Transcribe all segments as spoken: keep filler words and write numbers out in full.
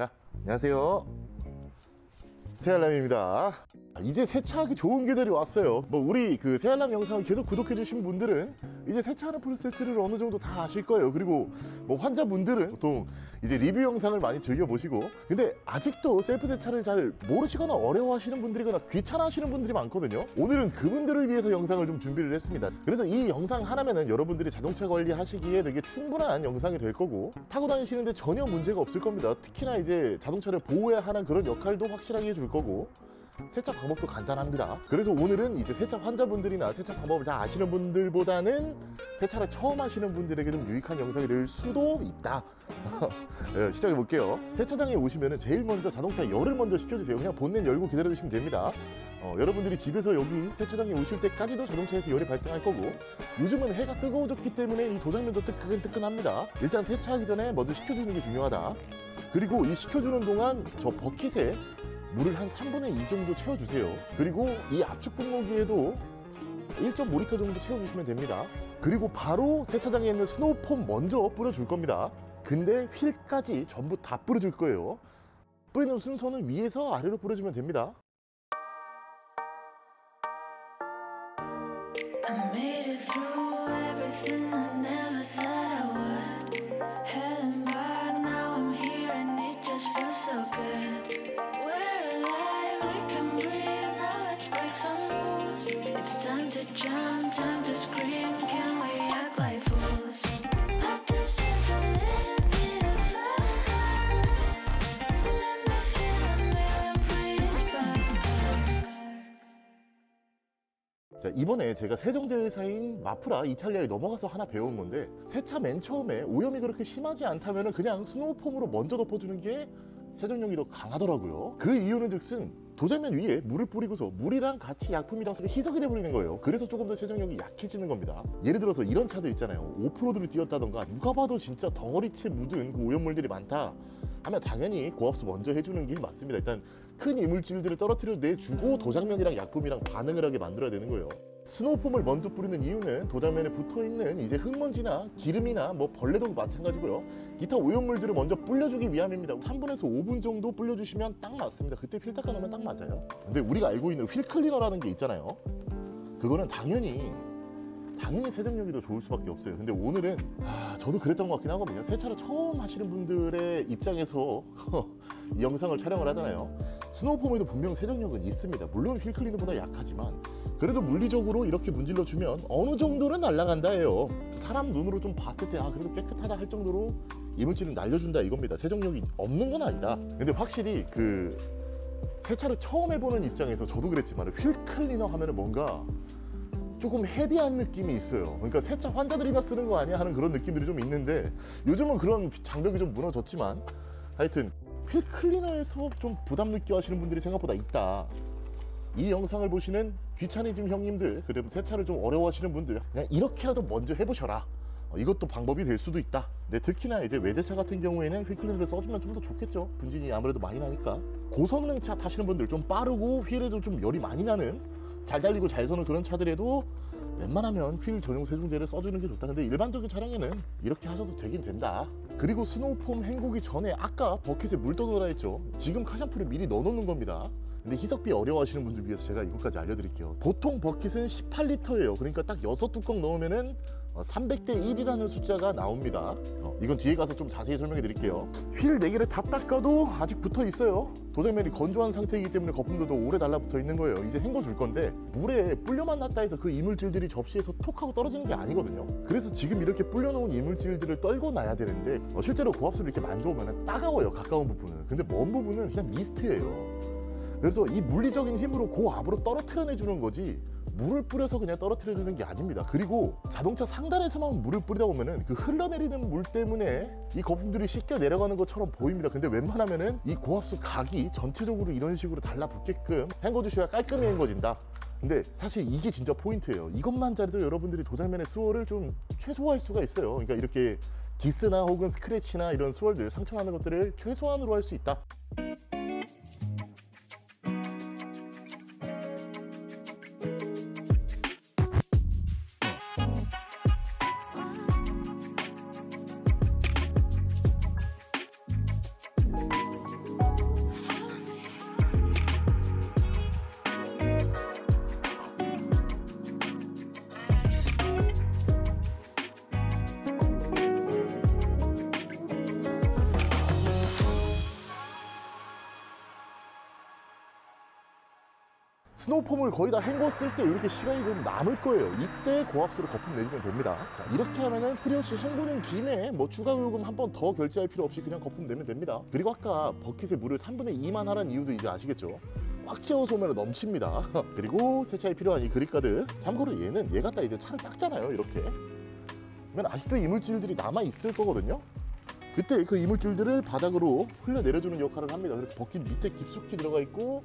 자, 안녕하세요. 새알람입니다. 이제 세차하기 좋은 계절이 왔어요. 뭐 우리 그 새알람 영상을 계속 구독해 주신 분들은 이제 세차하는 프로세스를 어느 정도 다 아실 거예요. 그리고 뭐 환자분들은 보통 이제 리뷰 영상을 많이 즐겨 보시고, 근데 아직도 셀프 세차를 잘 모르시거나 어려워하시는 분들이거나 귀찮아하시는 분들이 많거든요. 오늘은 그분들을 위해서 영상을 좀 준비를 했습니다. 그래서 이 영상 하나면은 여러분들이 자동차 관리하시기에 되게 충분한 영상이 될 거고, 타고 다니시는데 전혀 문제가 없을 겁니다. 특히나 이제 자동차를 보호해야 하는 그런 역할도 확실하게 해줄 거고, 세차 방법도 간단합니다. 그래서 오늘은 이제 세차 환자분들이나 세차 방법을 다 아시는 분들보다는 세차를 처음 하시는 분들에게 좀 유익한 영상이 될 수도 있다. 네, 시작해 볼게요. 세차장에 오시면은 제일 먼저 자동차 열을 먼저 식혀주세요. 그냥 본넷 열고 기다려주시면 됩니다. 어, 여러분들이 집에서 여기 세차장에 오실 때까지도 자동차에서 열이 발생할 거고, 요즘은 해가 뜨거워졌기 때문에 이 도장면도 뜨끈뜨끈합니다. 일단 세차하기 전에 먼저 식혀주는 게 중요하다. 그리고 이 식혀주는 동안 저 버킷에 물을 한 삼분의 이 정도 채워주세요. 그리고 이 압축 분무기에도 일 점 오 리터 정도 채워주시면 됩니다. 그리고 바로 세차장에 있는 스노우폼 먼저 뿌려줄 겁니다. 근데 휠까지 전부 다 뿌려줄 거예요. 뿌리는 순서는 위에서 아래로 뿌려주면 됩니다. I made it through everything I never thought I would. Hell and back, now I'm here and it just feels so good. We're alive, we can breathe, now let's break some rules. It's time to jump, time to scream, can we act like fools? Let this in for a little bit of fun. Let me feel a million breeze back. 자, 이번에 제가 세정제 회사인 마프라 이탈리아에 넘어가서 하나 배운 건데, 세차 맨 처음에 오염이 그렇게 심하지 않다면 그냥 스노우폼으로 먼저 덮어주는 게 세정력이 더 강하더라고요. 그 이유는 즉슨 도장면 위에 물을 뿌리고서 물이랑 같이 약품이랑 섞여 희석이 돼버리는 거예요. 그래서 조금 더 세정력이 약해지는 겁니다. 예를 들어서 이런 차들 있잖아요. 오프로드를 뛰었다던가 누가 봐도 진짜 덩어리째 묻은 그 오염물들이 많다 하면 당연히 고압수 먼저 해주는 게 맞습니다. 일단 큰 이물질들을 떨어뜨려 내주고 도장면이랑 약품이랑 반응을 하게 만들어야 되는 거예요. 스노우폼을 먼저 뿌리는 이유는 도장면에 붙어있는 이제 흙먼지나 기름이나 뭐 벌레도 마찬가지고요. 기타 오염물들을 먼저 불려주기 위함입니다. 삼분에서 오분 정도 불려주시면 딱 맞습니다. 그때 필 닦아 놓으면 딱 맞아요. 근데 우리가 알고 있는 휠 클리너라는 게 있잖아요. 그거는 당연히 당연히 세정력이 더 좋을 수밖에 없어요. 근데 오늘은 아, 저도 그랬던 것 같긴 하거든요. 세차를 처음 하시는 분들의 입장에서 이 영상을 촬영을 하잖아요. 스노우폼에도 분명 세정력은 있습니다. 물론 휠 클리너보다 약하지만 그래도 물리적으로 이렇게 문질러 주면 어느 정도는 날아간다 해요. 사람 눈으로 좀 봤을 때 아 그래도 깨끗하다 할 정도로 이물질을 날려준다 이겁니다. 세정력이 없는 건 아니다. 근데 확실히 그 세차를 처음 해보는 입장에서 저도 그랬지만 휠 클리너 하면은 뭔가 조금 헤비한 느낌이 있어요. 그러니까 세차 환자들이나 쓰는 거 아니야 하는 그런 느낌들이 좀 있는데, 요즘은 그런 장벽이 좀 무너졌지만 하여튼 휠 클리너에서 좀 부담 느껴 하시는 분들이 생각보다 있다. 이 영상을 보시는 귀차니즘 형님들, 그리고 세차를 좀 어려워하시는 분들, 그냥 이렇게라도 먼저 해보셔라. 어, 이것도 방법이 될 수도 있다. 근데 특히나 이제 외제차 같은 경우에는 휠 클리너를 써주면 좀 더 좋겠죠. 분진이 아무래도 많이 나니까. 고성능차 타시는 분들, 좀 빠르고 휠에도 좀 열이 많이 나는, 잘 달리고 잘 서는 그런 차들에도 웬만하면 휠 전용 세정제를 써주는 게 좋다. 근데 일반적인 차량에는 이렇게 하셔도 되긴 된다. 그리고 스노우폼 헹구기 전에 아까 버킷에 물 떠넣으라 했죠. 지금 카샴푸를 미리 넣어놓는 겁니다. 근데 희석비 어려워하시는 분들 위해서 제가 이것까지 알려드릴게요. 보통 버킷은 십팔 리터예요. 그러니까 딱 여섯 뚜껑 넣으면은 삼백 대 일이라는 숫자가 나옵니다. 어, 이건 뒤에 가서 좀 자세히 설명해 드릴게요. 휠 네 개를 다 닦아도 아직 붙어 있어요. 도장면이 건조한 상태이기 때문에 거품도 더 오래 달라붙어 있는 거예요. 이제 헹궈 줄 건데 물에 불려만 놨다 해서 그 이물질들이 접시에서 톡 하고 떨어지는 게 아니거든요. 그래서 지금 이렇게 불려놓은 이물질들을 떨고 놔야 되는데 어, 실제로 고압수를 이렇게 만져보면 따가워요. 가까운 부분은. 근데 먼 부분은 그냥 미스트예요. 그래서 이 물리적인 힘으로 고압으로 떨어뜨려 내주는 거지 물을 뿌려서 그냥 떨어뜨려 주는 게 아닙니다. 그리고 자동차 상단에서만 물을 뿌리다 보면은 그 흘러내리는 물 때문에 이 거품들이 씻겨 내려가는 것처럼 보입니다. 근데 웬만하면은 이 고압수 각이 전체적으로 이런 식으로 달라붙게끔 헹궈 주셔야 깔끔히 헹궈진다. 근데 사실 이게 진짜 포인트예요. 이것만 잘해도 여러분들이 도장면의 수월을 좀 최소화할 수가 있어요. 그러니까 이렇게 기스나 혹은 스크래치나 이런 수월들, 상처나는 것들을 최소한으로 할 수 있다. 스노우폼을 거의 다 헹궜을 때 이렇게 시간이 좀 남을 거예요. 이때 고압수로 거품 내주면 됩니다. 자, 이렇게 하면은 프리워시 헹구는 김에 뭐 추가 요금 한 번 더 결제할 필요 없이 그냥 거품 내면 됩니다. 그리고 아까 버킷에 물을 삼분의 이만 하라는 이유도 이제 아시겠죠? 꽉 채워서 오면 넘칩니다. 그리고 세차에 필요한 이 그립가드. 참고로 얘는 얘 갖다 이제 차를 닦잖아요. 이렇게. 그러면 아직도 이물질들이 남아 있을 거거든요. 그때 그 이물질들을 바닥으로 흘려내려주는 역할을 합니다. 그래서 버킷 밑에 깊숙이 들어가 있고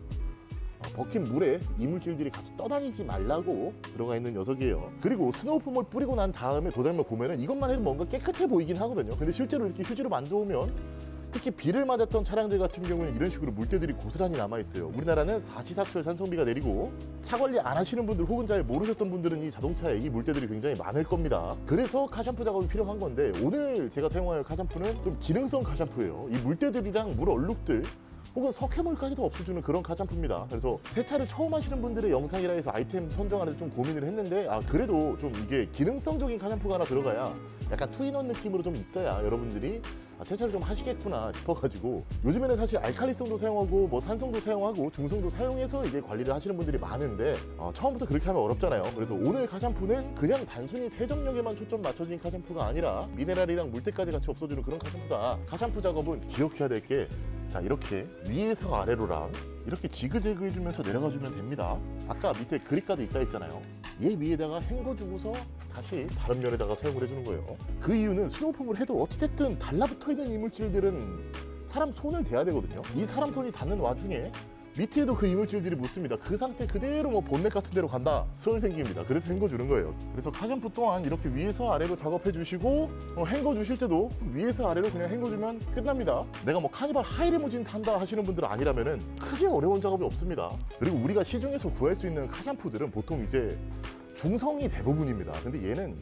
버킷 물에 이물질들이 같이 떠다니지 말라고 들어가 있는 녀석이에요. 그리고 스노우폼을 뿌리고 난 다음에 도장면 보면은 이것만 해도 뭔가 깨끗해 보이긴 하거든요. 근데 실제로 이렇게 휴지로 만져오면 특히 비를 맞았던 차량들 같은 경우에는 이런 식으로 물때들이 고스란히 남아있어요. 우리나라는 사시사철 산성비가 내리고 차 관리 안 하시는 분들 혹은 잘 모르셨던 분들은 이 자동차에 이 물때들이 굉장히 많을 겁니다. 그래서 카샴푸 작업이 필요한 건데 오늘 제가 사용할 카샴푸는 좀 기능성 카샴푸예요. 이 물때들이랑 물 얼룩들 혹은 석회물까지도 없애주는 그런 카샴푸입니다. 그래서 세차를 처음 하시는 분들의 영상이라 해서 아이템 선정하는데 좀 고민을 했는데 아 그래도 좀 이게 기능성적인 카샴푸가 하나 들어가야 약간 투인원 느낌으로 좀 있어야 여러분들이 아, 세차를 좀 하시겠구나 싶어가지고 요즘에는 사실 알칼리성도 사용하고 뭐 산성도 사용하고 중성도 사용해서 이제 관리를 하시는 분들이 많은데 어, 처음부터 그렇게 하면 어렵잖아요. 그래서 오늘 카샴푸는 그냥 단순히 세정력에만 초점 맞춰진 카샴푸가 아니라 미네랄이랑 물때까지 같이 없어주는 그런 카샴푸다. 카샴푸 작업은 기억해야 될 게 자 이렇게 위에서 아래로랑 이렇게 지그재그 해주면서 내려가주면 됩니다. 아까 밑에 그립가드 있다 했잖아요. 얘 위에다가 헹궈주고서 다시 다른 면에다가 사용을 해주는 거예요. 그 이유는 스노우폼을 해도 어찌됐든 달라붙어 있는 이물질들은 사람 손을 대야 되거든요. 이 사람 손이 닿는 와중에 밑에도 그 이물질들이 묻습니다. 그 상태 그대로 뭐 본넷 같은 데로 간다. 설 생깁니다. 그래서 헹궈주는 거예요. 그래서 카샴푸 또한 이렇게 위에서 아래로 작업해 주시고 어, 헹궈주실 때도 위에서 아래로 그냥 헹궈주면 끝납니다. 내가 뭐 카니발 하이리무진 탄다 하시는 분들 아니라면은 크게 어려운 작업이 없습니다. 그리고 우리가 시중에서 구할 수 있는 카샴푸들은 보통 이제 중성이 대부분입니다. 근데 얘는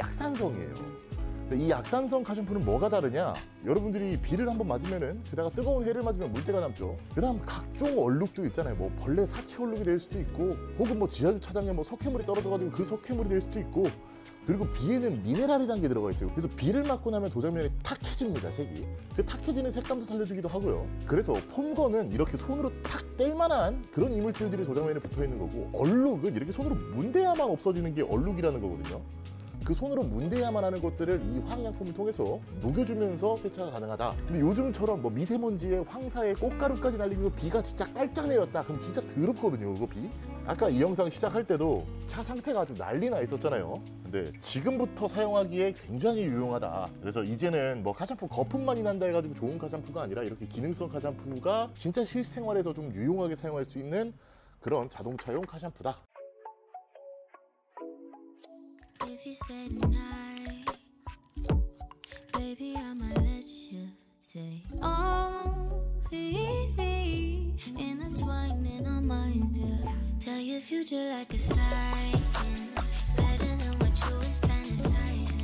약산성이에요. 이 약산성 카샴푸는 뭐가 다르냐? 여러분들이 비를 한번 맞으면은 게다가 뜨거운 해를 맞으면 물때가 남죠. 그다음 각종 얼룩도 있잖아요. 뭐 벌레 사치 얼룩이 될 수도 있고, 혹은 뭐 지하주차장에 뭐 석회물이 떨어져가지고 그 석회물이 될 수도 있고, 그리고 비에는 미네랄이라는 게 들어가 있어요. 그래서 비를 맞고 나면 도장면이 탁해집니다, 색이. 그 탁해지는 색감도 살려주기도 하고요. 그래서 폼건은 이렇게 손으로 탁 뗄만한 그런 이물질들이 도장면에 붙어 있는 거고, 얼룩은 이렇게 손으로 문대야만 없어지는 게 얼룩이라는 거거든요. 그 손으로 문대야만 하는 것들을 이 화학약품을 통해서 녹여주면서 세차가 가능하다. 근데 요즘처럼 뭐 미세먼지에 황사에 꽃가루까지 날리면서 비가 진짜 깔짝 내렸다. 그럼 진짜 더럽거든요, 그거 비. 아까 이 영상 시작할 때도 차 상태가 아주 난리나 있었잖아요. 근데 지금부터 사용하기에 굉장히 유용하다. 그래서 이제는 뭐 카샴푸 거품만이 난다 해가지고 좋은 카샴푸가 아니라 이렇게 기능성 카샴푸가 진짜 실생활에서 좀 유용하게 사용할 수 있는 그런 자동차용 카샴푸다. If you stay tonight, baby, I might let you stay on. Completely intertwined in our minds, yeah. Tell your future like a science, better than what you was fantasizing.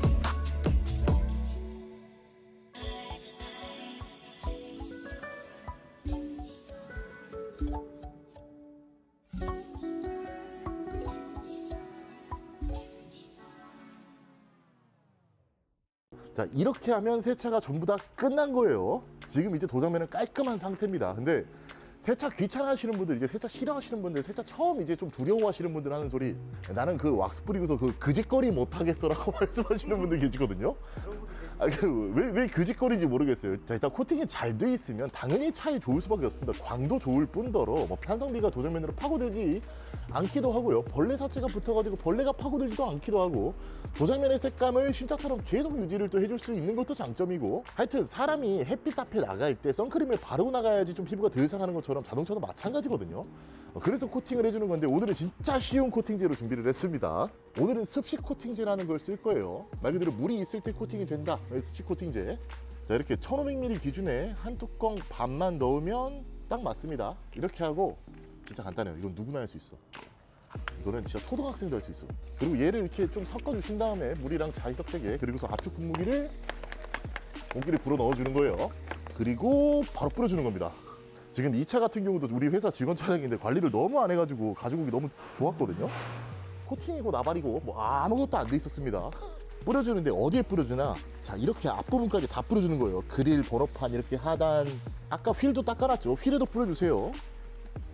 자, 이렇게 하면 세차가 전부 다 끝난 거예요. 지금 이제 도장면은 깔끔한 상태입니다. 근데 세차 귀찮아 하시는 분들, 이제 세차 싫어하시는 분들, 세차 처음 이제 좀 두려워하시는 분들 하는 소리, 나는 그 왁스 뿌리고서 그 그짓거리 못하겠어 라고 말씀하시는 분들 계시거든요. 아, 그, 왜, 왜 그짓거리인지 모르겠어요. 자, 일단 코팅이 잘 돼 있으면 당연히 차에 좋을 수밖에 없습니다. 광도 좋을 뿐더러 뭐 편성비가 도장면으로 파고들지 않기도 하고요. 벌레 사체가 붙어가지고 벌레가 파고들지도 않기도 하고, 도장면의 색감을 신차처럼 계속 유지를 또 해줄 수 있는 것도 장점이고, 하여튼 사람이 햇빛 앞에 나갈 때 선크림을 바르고 나가야지 좀 피부가 덜 상하는 것처럼 자동차도 마찬가지거든요. 그래서 코팅을 해주는 건데 오늘은 진짜 쉬운 코팅제로 준비를 했습니다. 오늘은 습식 코팅제라는 걸 쓸 거예요. 말 그대로 물이 있을 때 코팅이 된다. 습식 코팅제. 자, 이렇게 천오백 밀리리터 기준에 한 뚜껑 반만 넣으면 딱 맞습니다. 이렇게 하고 진짜 간단해요. 이건 누구나 할 수 있어. 이거는 진짜 초등학생도 할 수 있어. 그리고 얘를 이렇게 좀 섞어주신 다음에 물이랑 잘 섞게, 그리고서 압축 분무기를 공기를 불어 넣어주는 거예요. 그리고 바로 뿌려주는 겁니다. 지금 이 차 같은 경우도 우리 회사 직원 차량인데 관리를 너무 안 해가지고 가지고 오기 너무 좋았거든요. 코팅이고 나발이고 뭐 아무것도 안 돼 있었습니다. 뿌려주는데 어디에 뿌려주나? 자, 이렇게 앞부분까지 다 뿌려주는 거예요. 그릴, 번호판 이렇게 하단, 아까 휠도 닦아놨죠? 휠에도 뿌려주세요.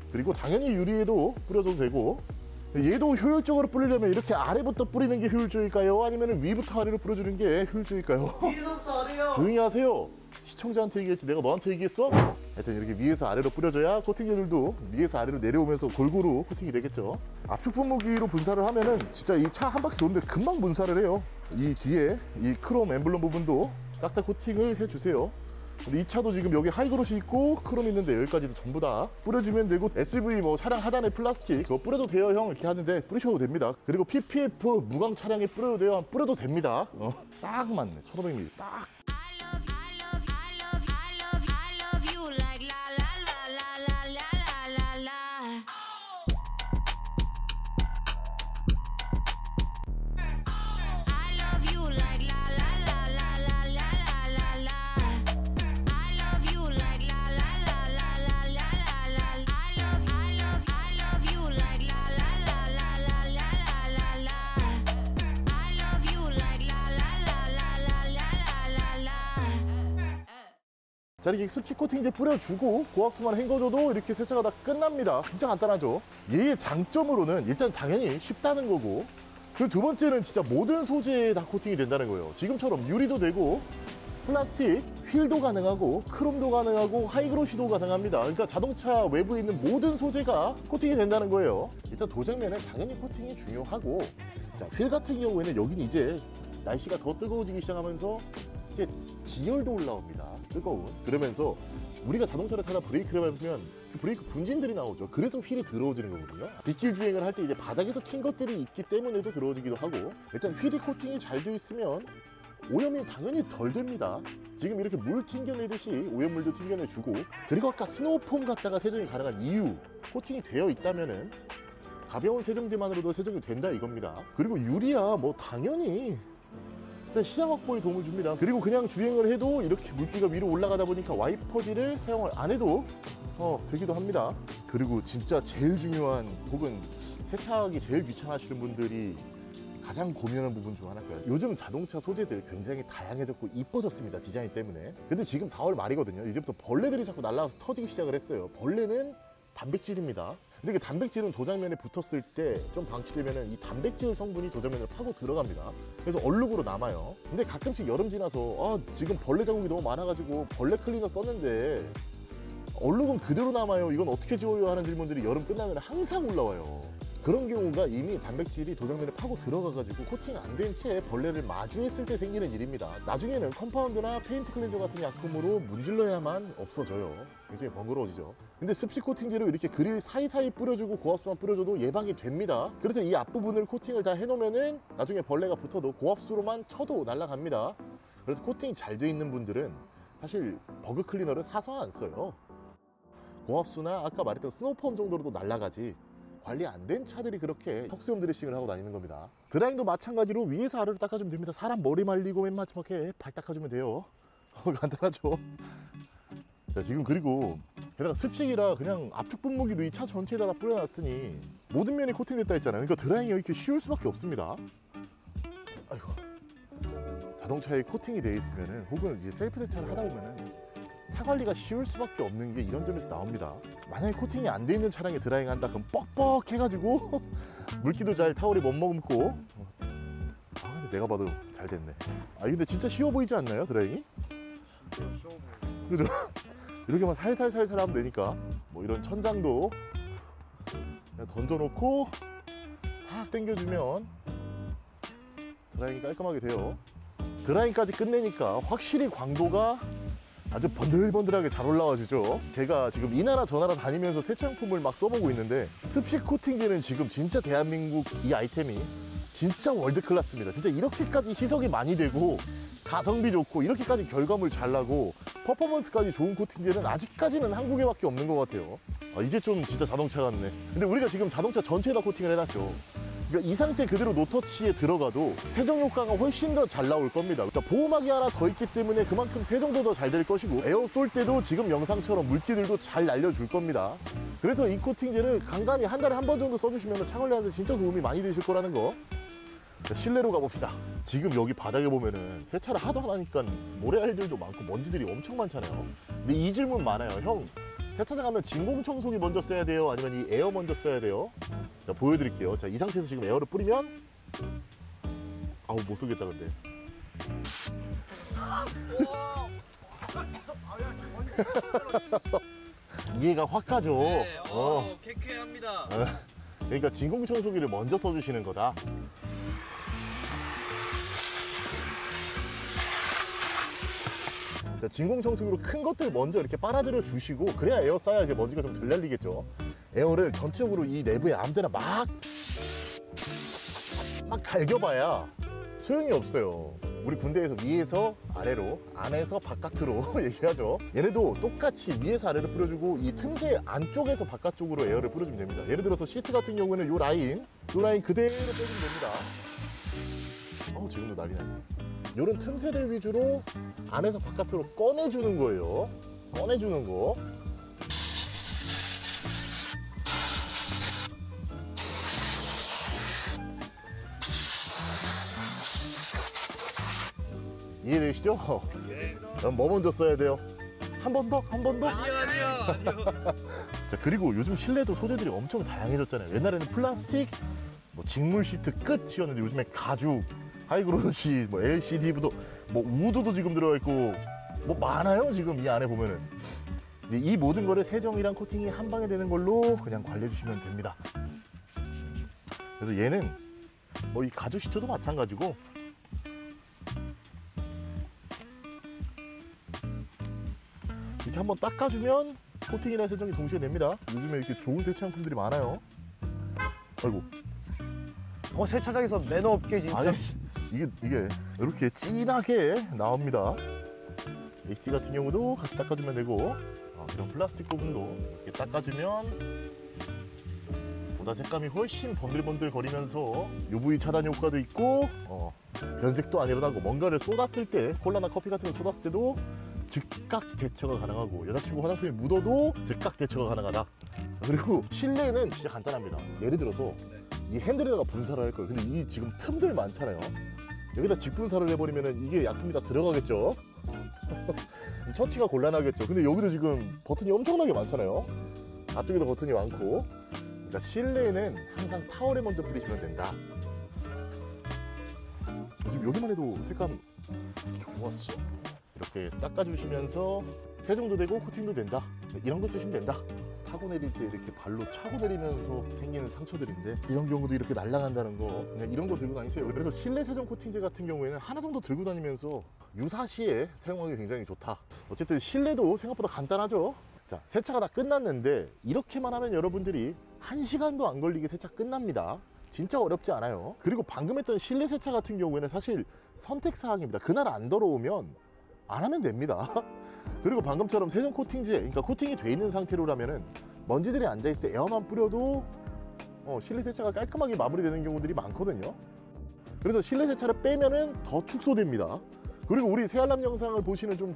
그리고 당연히 유리에도 뿌려줘도 되고, 얘도 효율적으로 뿌리려면 이렇게 아래부터 뿌리는 게 효율적일까요? 아니면 위부터 아래로 뿌려주는 게 효율적일까요? 위에서부터 아래요. 조용히 하세요. 시청자한테 얘기했지 내가 너한테 얘기했어? 하여튼 이렇게 위에서 아래로 뿌려줘야 코팅제들도 위에서 아래로 내려오면서 골고루 코팅이 되겠죠. 압축 분무기로 분사를 하면은 진짜 이 차 한 바퀴 도는데 금방 분사를 해요. 이 뒤에 이 크롬 엠블럼 부분도 싹 다 코팅을 해주세요. 이 차도 지금 여기 하이그로시 있고 크롬 있는데 여기까지도 전부 다 뿌려주면 되고, 에스유브이 뭐 차량 하단에 플라스틱 그거 뿌려도 돼요 형 이렇게 하는데 뿌리셔도 됩니다. 그리고 피피에프 무광 차량에 뿌려도 돼요, 뿌려도 됩니다. 어, 딱 맞네. 천오백 밀리리터 딱. 자, 이렇게 습식 코팅제 뿌려주고 고압수만 헹궈줘도 이렇게 세차가 다 끝납니다. 진짜 간단하죠. 얘의 장점으로는 일단 당연히 쉽다는 거고, 그리고 두 번째는 진짜 모든 소재에 다 코팅이 된다는 거예요. 지금처럼 유리도 되고 플라스틱, 휠도 가능하고 크롬도 가능하고 하이그로시도 가능합니다. 그러니까 자동차 외부에 있는 모든 소재가 코팅이 된다는 거예요. 일단 도장면은 당연히 코팅이 중요하고, 자, 휠 같은 경우에는 여기는 이제 날씨가 더 뜨거워지기 시작하면서 이게 지열도 올라옵니다. 뜨거운. 그러면서 우리가 자동차를 타다 브레이크를 밟으면 그 브레이크 분진들이 나오죠. 그래서 휠이 더러워지는 거거든요. 빗길 주행을 할 때 이제 바닥에서 튄 것들이 있기 때문에도 더러워지기도 하고, 일단 휠이 코팅이 잘 돼 있으면 오염이 당연히 덜 됩니다. 지금 이렇게 물 튕겨내듯이 오염물도 튕겨내주고, 그리고 아까 스노우폼 갖다가 세정이 가능한 이유, 코팅이 되어 있다면은 가벼운 세정제만으로도 세정이 된다 이겁니다. 그리고 유리야 뭐 당연히 일단 시야 확보에 도움을 줍니다. 그리고 그냥 주행을 해도 이렇게 물기가 위로 올라가다 보니까 와이퍼지를 사용을 안 해도 어, 되기도 합니다. 그리고 진짜 제일 중요한, 혹은 세차하기 제일 귀찮아하시는 분들이 가장 고민하는 부분 중 하나일 거예요. 요즘 자동차 소재들 굉장히 다양해졌고 이뻐졌습니다, 디자인 때문에. 근데 지금 사월 말이거든요. 이제부터 벌레들이 자꾸 날아와서 터지기 시작을 했어요. 벌레는 단백질입니다. 근데 그 단백질은 도장면에 붙었을 때 좀 방치되면은 이 단백질 성분이 도장면을 파고 들어갑니다. 그래서 얼룩으로 남아요. 근데 가끔씩 여름 지나서 아 지금 벌레 자국이 너무 많아가지고 벌레 클리너 썼는데 얼룩은 그대로 남아요. 이건 어떻게 지워요? 하는 질문들이 여름 끝나면 항상 올라와요. 그런 경우가 이미 단백질이 도장면에 파고 들어가가지고 코팅 안 된 채 벌레를 마주했을 때 생기는 일입니다. 나중에는 컴파운드나 페인트 클렌저 같은 약품으로 문질러야만 없어져요. 굉장히 번거로워지죠. 근데 습식 코팅제로 이렇게 그릴 사이사이 뿌려주고 고압수만 뿌려줘도 예방이 됩니다. 그래서 이 앞부분을 코팅을 다 해놓으면은 나중에 벌레가 붙어도 고압수로만 쳐도 날아갑니다. 그래서 코팅 잘 돼 있는 분들은 사실 버그 클리너를 사서 안 써요. 고압수나 아까 말했던 스노우폼 정도로도 날아가지, 관리 안 된 차들이 그렇게 턱수염 드레싱을 하고 다니는 겁니다. 드라잉도 마찬가지로 위에서 아래로 닦아주면 됩니다. 사람 머리 말리고 맨 마지막에 발 닦아주면 돼요. 간단하죠. 자, 지금 그리고 게다가 습식이라 그냥 압축 분무기로 이 차 전체에다 다 뿌려놨으니 모든 면이 코팅됐다 했잖아요. 그러니까 드라잉이 이렇게 쉬울 수밖에 없습니다. 아이고, 자동차에 코팅이 돼 있으면은, 혹은 이제 셀프 세차를 하다 보면은 차 관리가 쉬울 수밖에 없는 게 이런 점에서 나옵니다. 만약에 코팅이 안 돼 있는 차량에 드라잉 한다 그럼 뻑뻑해가지고 물기도 잘 타월이 못 머금고, 아 근데 내가 봐도 잘 됐네. 아 근데 진짜 쉬워 보이지 않나요, 드라잉이? 쉬워 보여. 그죠? 이렇게만 살살살살 하면 되니까. 뭐 이런 천장도 그냥 던져놓고 싹 당겨주면 드라잉이 깔끔하게 돼요. 드라잉까지 끝내니까 확실히 광도가 아주 번들번들하게 잘 올라와주죠. 제가 지금 이 나라 저 나라 다니면서 세차용품을 막 써보고 있는데 습식 코팅제는 지금 진짜 대한민국 이 아이템이 진짜 월드 클래스입니다. 진짜 이렇게까지 희석이 많이 되고 가성비 좋고 이렇게까지 결과물 잘 나고 퍼포먼스까지 좋은 코팅제는 아직까지는 한국에밖에 없는 것 같아요. 아, 이제 좀 진짜 자동차 같네. 근데 우리가 지금 자동차 전체에다 코팅을 해놨죠. 그러니까 이 상태 그대로 노터치에 들어가도 세정 효과가 훨씬 더 잘 나올 겁니다. 그러니까 보호막이 하나 더 있기 때문에 그만큼 세정도 더 잘 될 것이고, 에어 쏠 때도 지금 영상처럼 물기들도 잘 날려줄 겁니다. 그래서 이 코팅제를 간간히 한 달에 한 번 정도 써주시면 차 관리하는데 진짜 도움이 많이 되실 거라는 거. 자, 실내로 가봅시다. 지금 여기 바닥에 보면은 세차를 하도 하니까 모래알들도 많고 먼지들이 엄청 많잖아요. 근데 이 질문 많아요. 형, 세차장 가면 진공 청소기 먼저 써야 돼요? 아니면 이 에어 먼저 써야 돼요? 자, 보여드릴게요. 자, 이 상태에서 지금 에어를 뿌리면 아우 못 쏘겠다 근데. 이해가 확 가죠. 네, 어. 어, 쾌쾌합니다. 그러니까 진공 청소기를 먼저 써주시는 거다. 자, 진공 청소기로 큰 것들 먼저 이렇게 빨아들여 주시고 그래야 에어 쌓야 이제 먼지가 좀 덜 날리겠죠. 에어를 전체적으로 이 내부에 아무 데나 막, 막 갈겨봐야 소용이 없어요. 우리 군대에서 위에서 아래로, 안에서 바깥으로 얘기하죠. 얘네도 똑같이 위에서 아래로 뿌려주고 이 틈새 안쪽에서 바깥쪽으로 에어를 뿌려주면 됩니다. 예를 들어서 시트 같은 경우에는 요 라인, 요 라인 그대로 빼주면 됩니다. 어, 지금도 난리 나네. 요런 틈새들 위주로 안에서 바깥으로 꺼내주는 거예요. 꺼내주는 거. 이해되시죠? 네. 그럼 뭐 먼저 써야 돼요? 한 번 더? 한 번 더? 아니요, 아니요, 아니요. 자, 그리고 요즘 실내도 소재들이 엄청 다양해졌잖아요. 옛날에는 플라스틱, 뭐 직물 시트 끝이었는데 요즘에 가죽, 하이그로시, 뭐 엘시디부도, 뭐 우드도 지금 들어가 있고 뭐 많아요 지금 이 안에 보면은. 근데 이 모든 거를 세정이랑 코팅이 한 방에 되는 걸로 그냥 관리해 주시면 됩니다. 그래서 얘는 뭐 이 가죽 시트도 마찬가지고 이렇게 한번 닦아주면 코팅이나 세정이 동시에 됩니다. 요즘에 이렇게 좋은 세차용품들이 많아요. 아이고. 더 세차장에서 매너 없게 진짜. 아니, 이게 이게 이렇게 진하게 나옵니다. 에이씨 같은 경우도 같이 닦아주면 되고, 어, 이런 플라스틱 부분도 이렇게 닦아주면 보다 색감이 훨씬 번들번들 거리면서 유브이 차단 효과도 있고, 어, 변색도 안 일어나고, 뭔가를 쏟았을 때 콜라나 커피 같은 거 쏟았을 때도 즉각 대처가 가능하고, 여자친구 화장품에 묻어도 즉각 대처가 가능하다. 그리고 실내는 진짜 간단합니다. 예를 들어서 이 핸들에다가 분사를 할 거예요. 근데 이 지금 틈들 많잖아요. 여기다 직분사를 해버리면 이게 약품이 다 들어가겠죠. 처치가 곤란하겠죠. 근데 여기도 지금 버튼이 엄청나게 많잖아요. 앞쪽에도 버튼이 많고. 그러니까 실내에는 항상 타월에 먼저 뿌리시면 된다. 지금 여기만 해도 색감 좋았어. 이렇게 닦아주시면서 세정도 되고 코팅도 된다. 이런 거 쓰시면 된다. 타고 내릴 때 이렇게 발로 차고 내리면서 생기는 상처들인데 이런 경우도 이렇게 날아간다는 거, 그냥 이런 거 들고 다니세요. 그래서 실내 세정 코팅제 같은 경우에는 하나 정도 들고 다니면서 유사시에 사용하기 굉장히 좋다. 어쨌든 실내도 생각보다 간단하죠. 자, 세차가 다 끝났는데 이렇게만 하면 여러분들이 한 시간도 안 걸리게 세차 끝납니다. 진짜 어렵지 않아요. 그리고 방금 했던 실내 세차 같은 경우에는 사실 선택사항입니다. 그날 안 더러우면 안 하면 됩니다. 그리고 방금처럼 세정 코팅제, 그러니까 코팅이 돼 있는 상태로라면은 먼지들이 앉아있을 때 에어만 뿌려도 어, 실내 세차가 깔끔하게 마무리되는 경우들이 많거든요. 그래서 실내 세차를 빼면은 더 축소됩니다. 그리고 우리 새알람 영상을 보시는 좀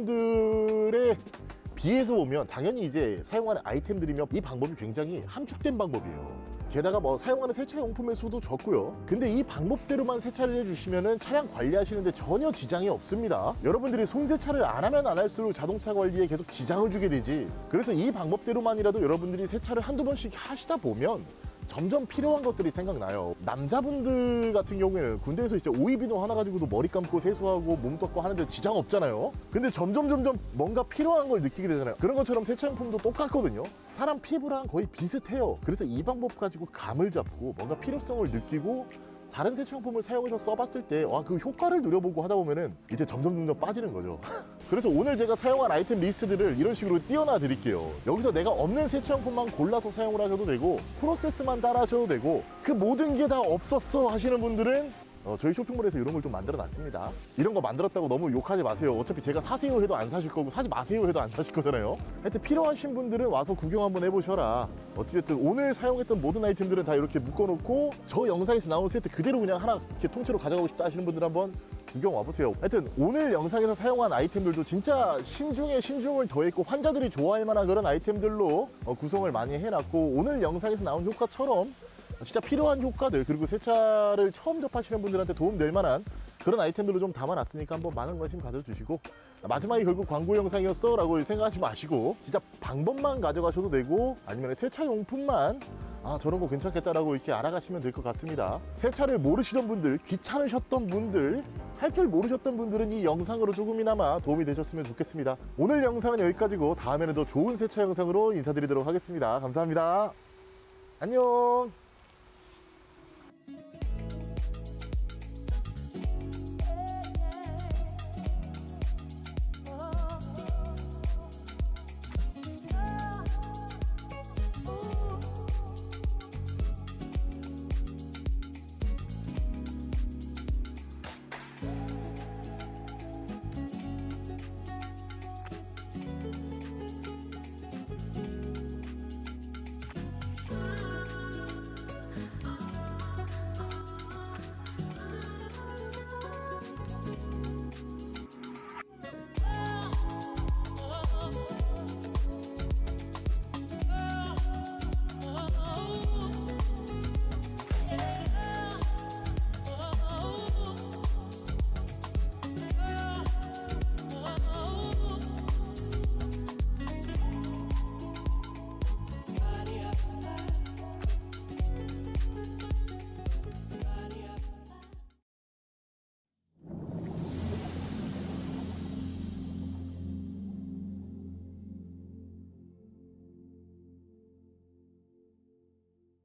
환자분들의 비해서 보면 당연히 이제 사용하는 아이템들이면 이 방법이 굉장히 함축된 방법이에요. 게다가 뭐 사용하는 세차용품의 수도 적고요. 근데 이 방법대로만 세차를 해주시면은 차량 관리하시는데 전혀 지장이 없습니다. 여러분들이 손세차를 안 하면 안 할수록 자동차 관리에 계속 지장을 주게 되지. 그래서 이 방법대로만이라도 여러분들이 세차를 한두 번씩 하시다 보면 점점 필요한 것들이 생각나요. 남자분들 같은 경우에는 군대에서 이제 오이비누 하나 가지고도 머리 감고 세수하고 몸 닦고 하는데 지장 없잖아요. 근데 점점 점점 뭔가 필요한 걸 느끼게 되잖아요. 그런 것처럼 세차용품도 똑같거든요. 사람 피부랑 거의 비슷해요. 그래서 이 방법 가지고 감을 잡고 뭔가 필요성을 느끼고 다른 세차용품을 사용해서 써봤을 때 와, 그 효과를 누려보고 하다 보면은 이제 점점 점점 빠지는 거죠. 그래서 오늘 제가 사용한 아이템 리스트들을 이런 식으로 띄워놔 드릴게요. 여기서 내가 없는 세차용품만 골라서 사용을 하셔도 되고 프로세스만 따라 하셔도 되고, 그 모든 게 다 없었어 하시는 분들은 어, 저희 쇼핑몰에서 이런 걸 좀 만들어 놨습니다. 이런 거 만들었다고 너무 욕하지 마세요. 어차피 제가 사세요 해도 안 사실 거고 사지 마세요 해도 안 사실 거잖아요. 하여튼 필요하신 분들은 와서 구경 한번 해보셔라. 어찌됐든 오늘 사용했던 모든 아이템들은 다 이렇게 묶어놓고 저 영상에서 나온 세트 그대로 그냥 하나 이렇게 통째로 가져가고 싶다 하시는 분들 한번 구경 와보세요. 하여튼 오늘 영상에서 사용한 아이템들도 진짜 신중에 신중을 더했고 환자들이 좋아할 만한 그런 아이템들로 어, 구성을 많이 해놨고, 오늘 영상에서 나온 효과처럼 진짜 필요한 효과들, 그리고 세차를 처음 접하시는 분들한테 도움 될 만한 그런 아이템들로 좀 담아놨으니까 한번 많은 관심 가져주시고, 마지막에 결국 광고 영상이었어 라고 생각하지 마시고 진짜 방법만 가져가셔도 되고, 아니면 세차용품만 아 저런 거 괜찮겠다라고 이렇게 알아가시면 될 것 같습니다. 세차를 모르시던 분들, 귀찮으셨던 분들, 할 줄 모르셨던 분들은 이 영상으로 조금이나마 도움이 되셨으면 좋겠습니다. 오늘 영상은 여기까지고 다음에는 더 좋은 세차 영상으로 인사드리도록 하겠습니다. 감사합니다. 안녕.